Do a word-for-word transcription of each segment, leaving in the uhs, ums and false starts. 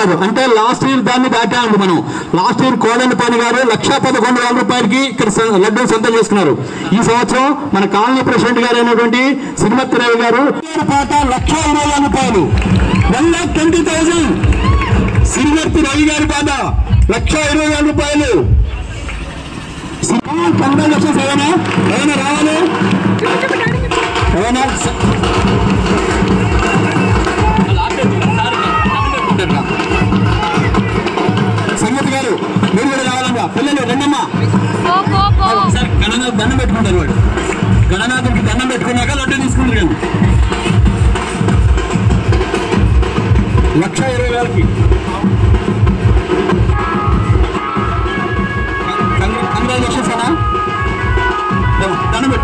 ఖైరతాబాద్ అంటే last year దాన్ని దాటాము మనం. లాస్ట్ ఇయర్ కోదండపాణి గారు లక్షా పదకొండు వేల రూపాయలకి ఇక్కడ లడ్డూ సొంతం చేసుకున్నారు. ఈ సంవత్సరం మన కాలనీ ప్రెసిడెంట్ గారు అయినటువంటి శ్రీమతి రవి గారు పాట లక్ష ఇరవై వేల రూపాయలు, one lakh twenty thousand. Shrimati Ravi గారి పాట లక్ష ఇరవై వేల రూపాయలు. కంగ్రాచులేషన్స్. ఏమైనా ఏమైనా రావాలి, ఏమైనా సంగతి గారు మీరు కూడా రావాలమ్మా. పిల్లలు రెండమ్మా. సార్ గణనాథ్ దండం పెట్టుకుంటారు. వాడు గణనాథుడికి దండం పెట్టుకున్నాక లడ్డు తీసుకుంటారు. లక్ష ఇరవై వేలకి కంగ్రాచులేషన్స్ అన్నా. దండం పెట్టు.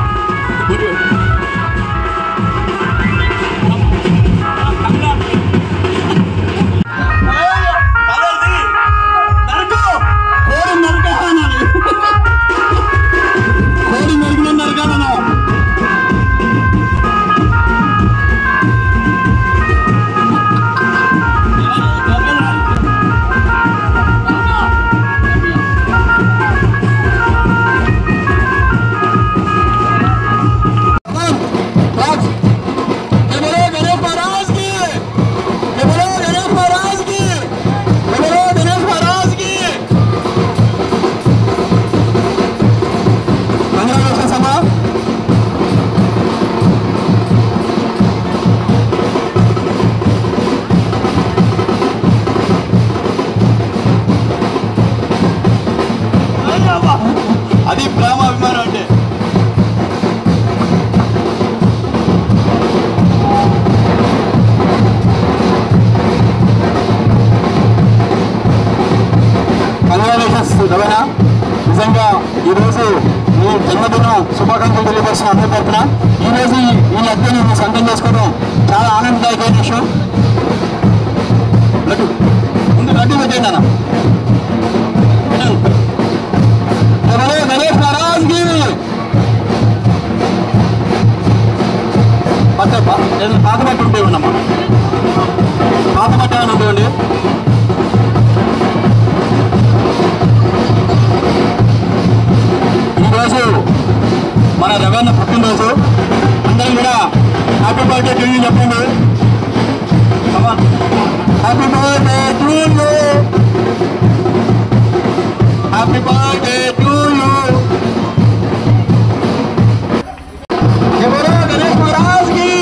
అది ప్రేమ అభిమానం అంటే. కంగ్రాచులేషన్స్ రవేనా. నిజంగా ఈరోజు మీ జన్మదిన శుభాకాంక్షలు తెలియపరిచిన అందరి తరఫున ఈరోజు ఈ లడ్డూని మీరు సొంతం చేసుకోవడం చాలా ఆనందదాయకమైన విషయం. లడ్డు ముందు లడ్డు పెట్టండి అన్న. గణేష్ మహారాజ్ కి పాత బట్ట ఉంటే ఉండమ్మా. పాత బట్ట ఏమైనా ఉంటాయండి. ఈరోజు మన రవణ పుట్టినరోజు. అందరం కూడా హ్యాపీ బర్త్డే టు యూ చెప్పండి. Happy birthday to you, happy birthday to you. ఎవరో గణేష్ మహారాజ్ కి.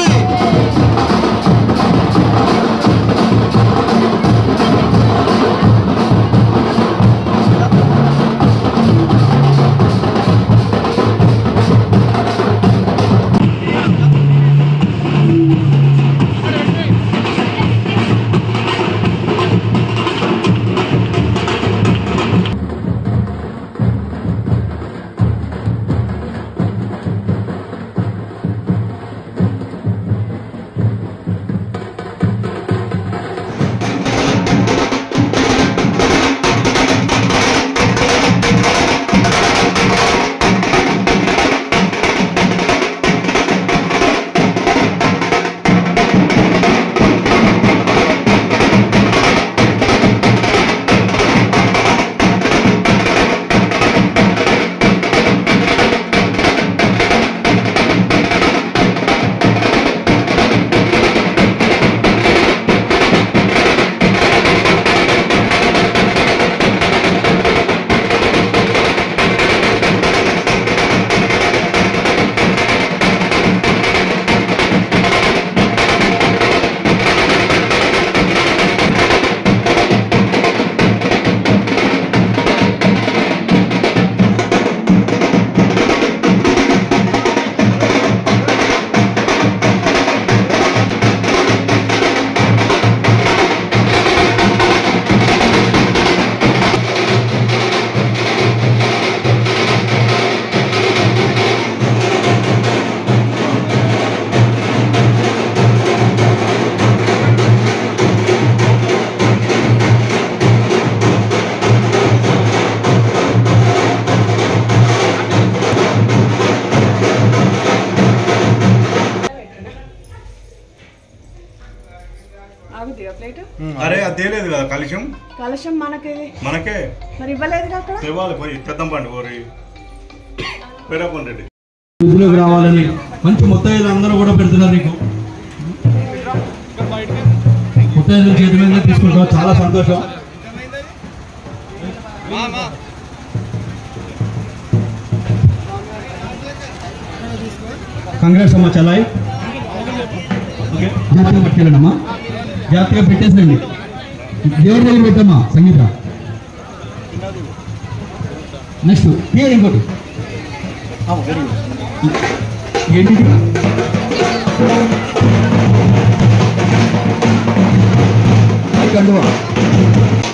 చేయలేదు కదా కలుషం కలుషం మనకే మనకే మరి ఇవ్వలేదు అక్కడ ఇవ్వాలి పోయి తెద్దాం పండి ఓరి పెరపండి ఇందులోకి రావాలని మంచి ముత్తైదులు అందరూ కూడా పెడుతున్నారు నీకు ముత్తైదుల చేతి మీద తీసుకుంటాం చాలా సంతోషం కాంగ్రెస్ అమ్మ చలాయి జాతీయ పట్టుకెళ్ళండమ్మా జాతీయ పెట్టేసండి దేవుడి దగ్గర పెట్టమ్మా సంగీత నెక్స్ట్ క్లియర్ ఇంకోటి ఏంటి కండువా